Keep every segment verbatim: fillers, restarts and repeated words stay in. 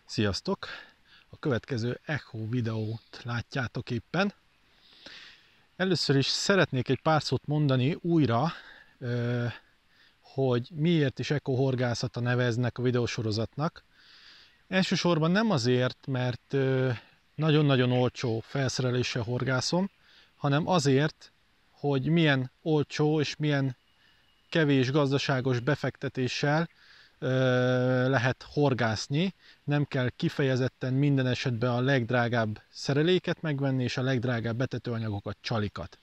Sziasztok! A következő Echo videót látjátok éppen. Először is szeretnék egy pár szót mondani újra, hogy miért is Echo horgászata neveznek a videósorozatnak. Elsősorban nem azért, mert nagyon-nagyon olcsó felszereléssel horgászom, hanem azért, hogy milyen olcsó és milyen kevés gazdaságos befektetéssel lehet horgászni, nem kell kifejezetten minden esetben a legdrágább szereléket megvenni, és a legdrágább betetőanyagokat, csalikat.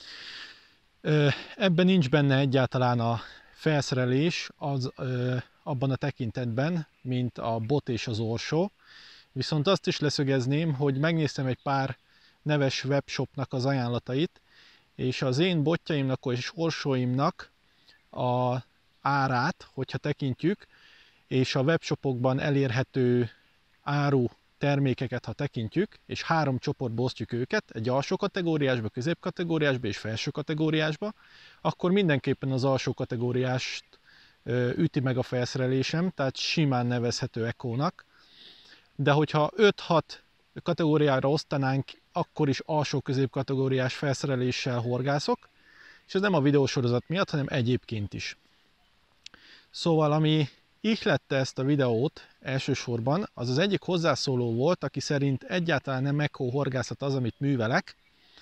Ebben nincs benne egyáltalán a felszerelés az, abban a tekintetben, mint a bot és az orsó, viszont azt is leszögezném, hogy megnéztem egy pár neves webshopnak az ajánlatait, és az én botjaimnak és orsóimnak a árát, hogyha tekintjük, és a webshopokban elérhető áru termékeket, ha tekintjük, és három csoportba osztjuk őket, egy alsó kategóriásba, középkategóriásba és felső kategóriásba, akkor mindenképpen az alsó kategóriást üti meg a felszerelésem, tehát simán nevezhető Echo-nak. De hogyha öt-hat kategóriára osztanánk, akkor is alsó középkategóriás felszereléssel horgászok, és ez nem a videósorozat miatt, hanem egyébként is. Szóval, ami ihlette ezt a videót elsősorban, az az egyik hozzászóló volt, aki szerint egyáltalán nem Echo horgászat az, amit művelek.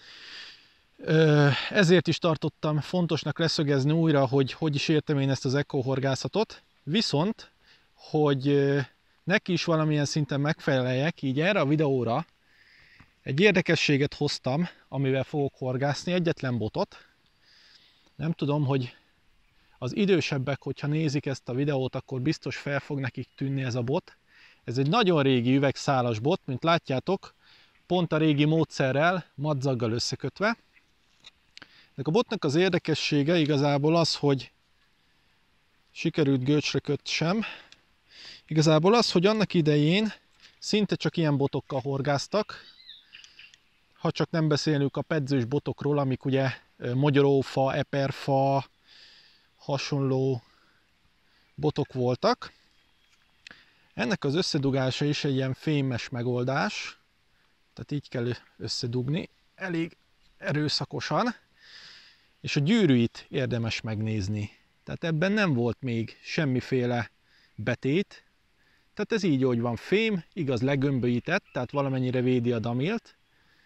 Ezért is tartottam fontosnak leszögezni újra, hogy hogy is értem én ezt az Echo horgászatot, viszont, hogy neki is valamilyen szinten megfeleljek, így erre a videóra egy érdekességet hoztam, amivel fogok horgászni, egyetlen botot. Nem tudom, hogy az idősebbek, hogyha nézik ezt a videót, akkor biztos fel fog nekik tűnni ez a bot. Ez egy nagyon régi üvegszálas bot, mint látjátok, pont a régi módszerrel, madzaggal összekötve. De a botnak az érdekessége igazából az, hogy sikerült görcsre kötsem. Igazából az, hogy annak idején szinte csak ilyen botokkal horgáztak, ha csak nem beszélünk a pedzős botokról, amik ugye mogyorófa, eperfa, hasonló botok voltak. Ennek az összedugása is egy ilyen fémes megoldás, tehát így kell összedugni, elég erőszakosan, és a gyűrűit érdemes megnézni. Tehát ebben nem volt még semmiféle betét, tehát ez így, hogy van, fém, igaz, legömbölyített, tehát valamennyire védi a damilt,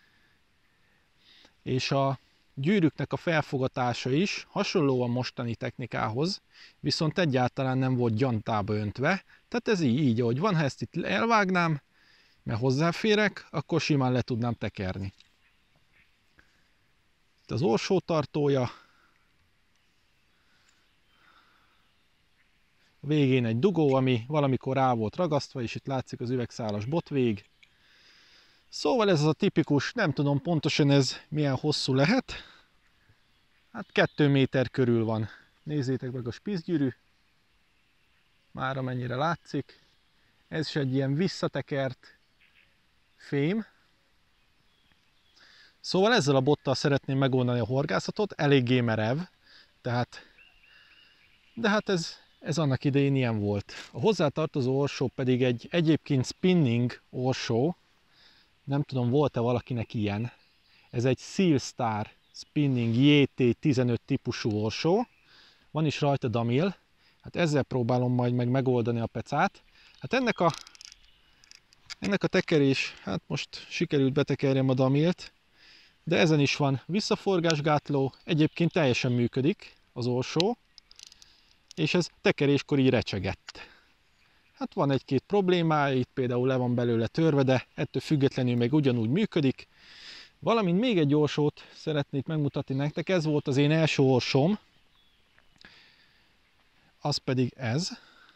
és a gyűrűknek a felfogatása is hasonló a mostani technikához, viszont egyáltalán nem volt gyantába öntve, tehát ez így, így ahogy van, ha ezt itt elvágnám, mert hozzáférek, akkor simán le tudnám tekerni. Itt az orsótartója, a végén egy dugó, ami valamikor rá volt ragasztva, és itt látszik az üvegszálas botvég. Szóval ez az a tipikus, nem tudom pontosan ez milyen hosszú lehet. Hát kettő méter körül van. Nézzétek meg a spiszgyűrű. Már amennyire látszik. Ez is egy ilyen visszatekert fém. Szóval ezzel a bottal szeretném megoldani a horgászatot. Eléggé merev. Tehát, de hát ez, ez annak idején ilyen volt. A hozzátartozó orsó pedig egy egyébként spinning orsó. Nem tudom, volt-e valakinek ilyen. Ez egy Sealstar Spinning J T tizenöt típusú orsó. Van is rajta damil. Hát ezzel próbálom majd meg megoldani a pecát. Hát ennek a, ennek a tekerés, hát most sikerült betekerjem a damilt, de ezen is van visszaforgásgátló. Egyébként teljesen működik az orsó, és ez tekeréskor így recsegett. Hát van egy-két problémája, itt például le van belőle törve, de ettől függetlenül még ugyanúgy működik. Valamint még egy orsót szeretnék megmutatni nektek, ez volt az én első orsóm, az pedig ez.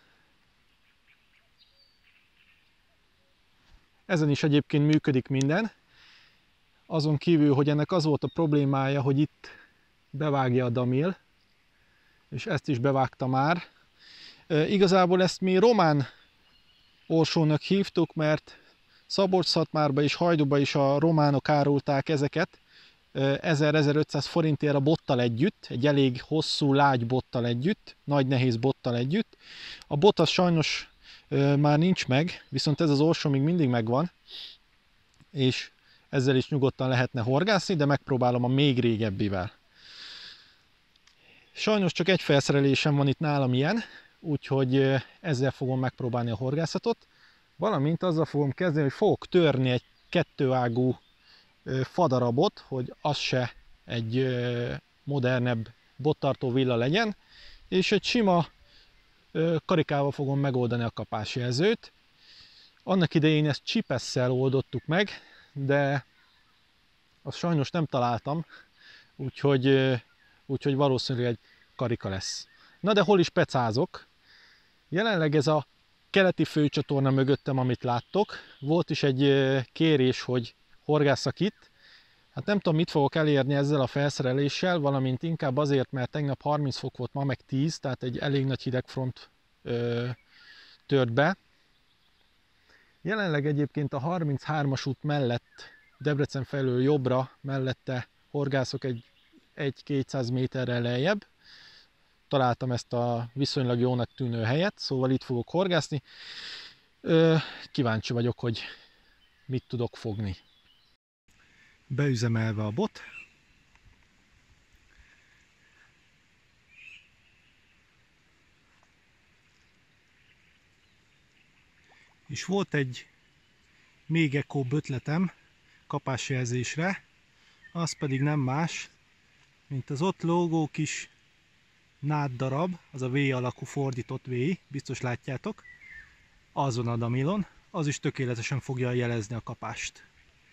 Ezen is egyébként működik minden, azon kívül, hogy ennek az volt a problémája, hogy itt bevágja a damil, és ezt is bevágta már. E, igazából ezt mi román orsónak hívtuk, mert Szabolcs-Szatmárba és Hajdúba is a románok árulták ezeket ezer-ezerötszáz forintért a bottal együtt, egy elég hosszú, lágy bottal együtt, nagy nehéz bottal együtt. A bot az sajnos már nincs meg, viszont ez az orsó még mindig megvan, és ezzel is nyugodtan lehetne horgászni, de megpróbálom a még régebbivel. Sajnos csak egy felszerelésem van itt nálam ilyen, úgyhogy ezzel fogom megpróbálni a horgászatot, valamint azzal fogom kezdeni, hogy fogok törni egy kettőágú fadarabot, hogy az se egy modernebb bottartó villa legyen, és egy sima karikával fogom megoldani a kapásjelzőt. Annak idején ezt csipesszel oldottuk meg, de azt sajnos nem találtam, úgyhogy, úgyhogy valószínűleg egy karika lesz. Na de hol is pecázok? Jelenleg ez a keleti főcsatorna mögöttem, amit láttok. Volt is egy kérés, hogy horgásszak itt. Hát nem tudom, mit fogok elérni ezzel a felszereléssel, valamint inkább azért, mert tegnap harminc fok volt, ma meg tíz, tehát egy elég nagy hidegfront ö, tört be. Jelenleg egyébként a harminchármas út mellett, Debrecen felől jobbra, mellette horgászok egy egy-kétszáz méterrel lejjebb. Találtam ezt a viszonylag jónak tűnő helyet, szóval itt fogok horgászni. Ö, kíváncsi vagyok, hogy mit tudok fogni. Beüzemelve a bot. És volt egy még ekóbb ötletem kapásjelzésre, az pedig nem más, mint az ott lógó kis nád darab, az a V alakú fordított V, biztos látjátok, azon a damilon, az is tökéletesen fogja jelezni a kapást.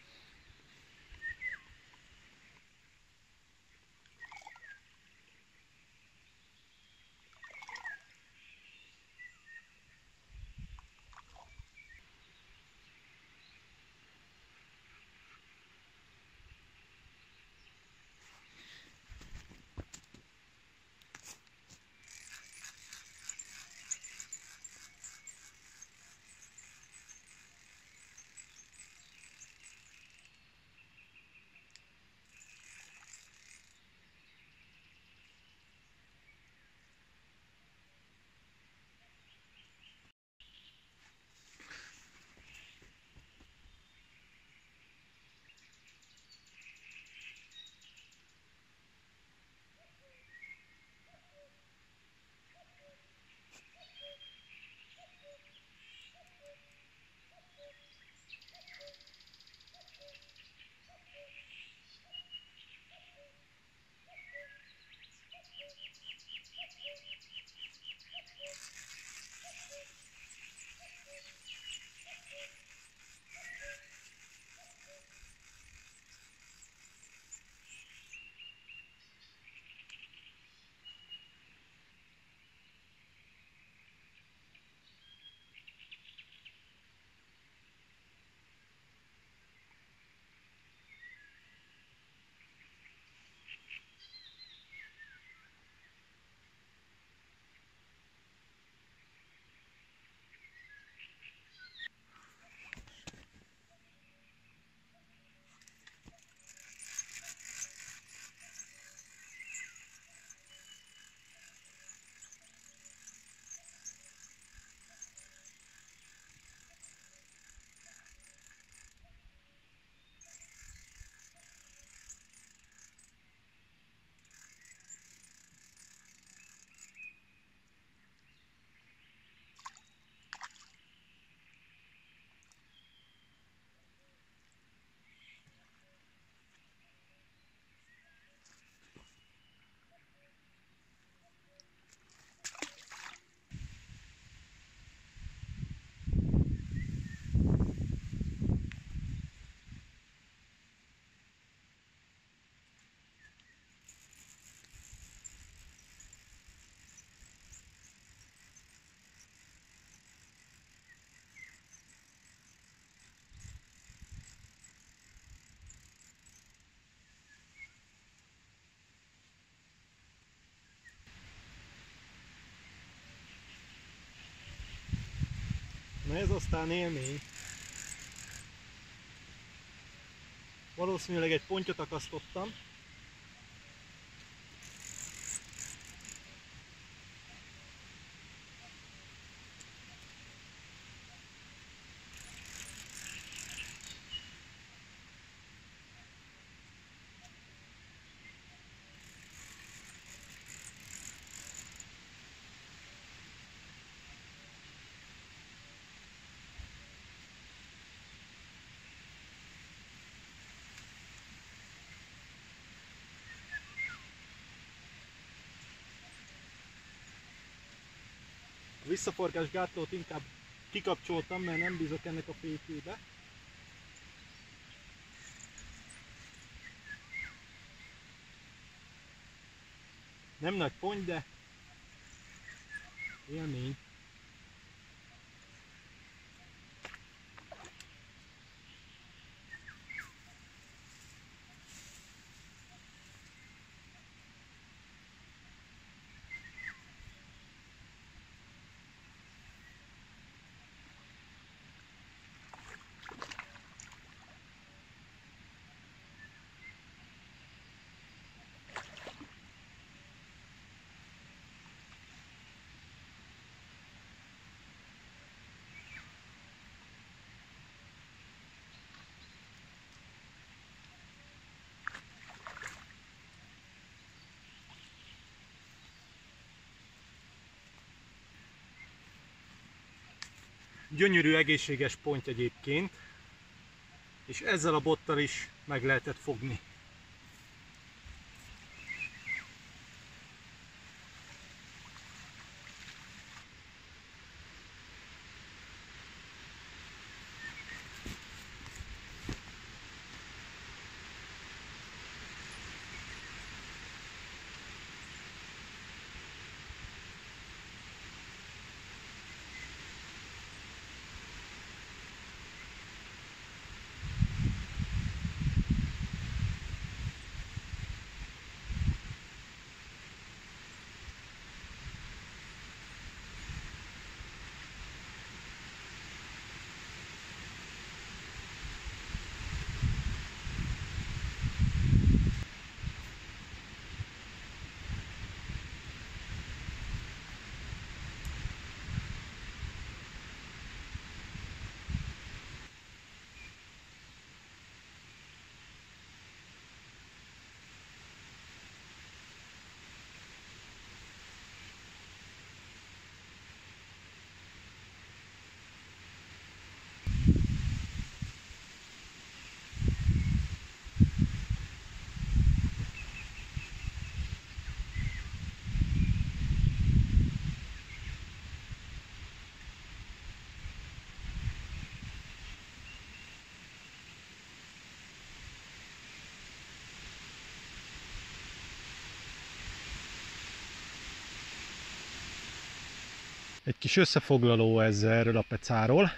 Na ez aztán élmény. Valószínűleg egy pontyot akasztottam. Visszaforgás gátlót inkább kikapcsoltam, mert nem bízok ennek a fékébe. Nem nagy pont, de élmény. Gyönyörű, egészséges pont egyébként, és ezzel a bottal is meg lehetett fogni. Egy kis összefoglaló ez erről a pecáról.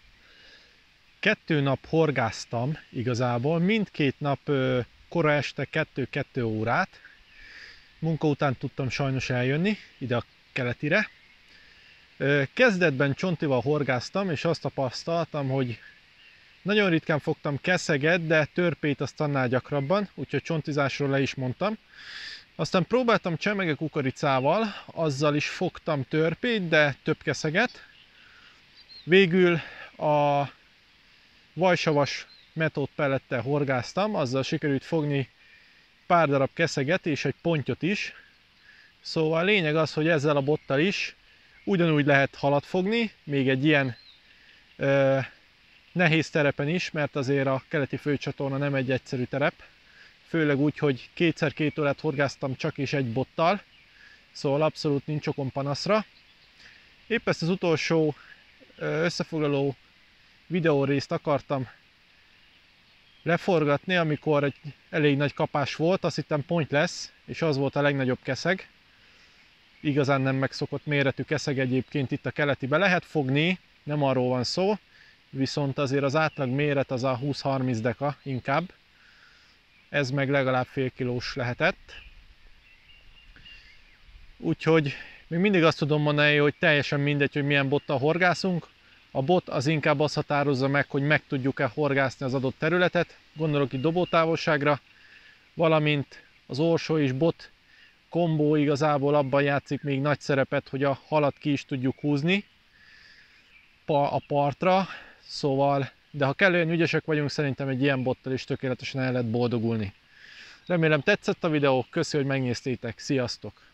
Kettő nap horgáztam igazából, mindkét nap kora este kettő-kettő órát. Munka után tudtam sajnos eljönni ide a keletire. Kezdetben csontival horgáztam, és azt tapasztaltam, hogy nagyon ritkán fogtam keszeget, de törpét azt annál gyakrabban, úgyhogy csontizásról le is mondtam. Aztán próbáltam csemege kukoricával, azzal is fogtam törpét, de több keszeget. Végül a vajsavas metód pellettel horgáztam, azzal sikerült fogni pár darab keszeget és egy pontyot is. Szóval a lényeg az, hogy ezzel a bottal is ugyanúgy lehet halat fogni, még egy ilyen ö, nehéz terepen is, mert azért a keleti főcsatorna nem egy egyszerű terep. Főleg úgy, hogy kétszer két órát horgáztam csak és egy bottal, szóval abszolút nincs okom panaszra. Épp ezt az utolsó összefoglaló videórészt akartam leforgatni, amikor egy elég nagy kapás volt, azt hittem pont lesz, és az volt a legnagyobb keszeg. Igazán nem megszokott méretű keszeg egyébként itt a keletibe lehet fogni, nem arról van szó, viszont azért az átlag méret az a húsz-harminc deka inkább. Ez meg legalább fél kilós lehetett. Úgyhogy még mindig azt tudom mondani, hogy teljesen mindegy, hogy milyen bottal horgászunk. A bot az inkább azt határozza meg, hogy meg tudjuk-e horgászni az adott területet. Gondolok itt dobótávolságra, valamint az orsó és bot kombó igazából abban játszik még nagy szerepet, hogy a halat ki is tudjuk húzni a partra. Szóval, de ha kellően ügyesek vagyunk, szerintem egy ilyen bottal is tökéletesen el lehet boldogulni. Remélem tetszett a videó, köszi, hogy megnéztétek, sziasztok!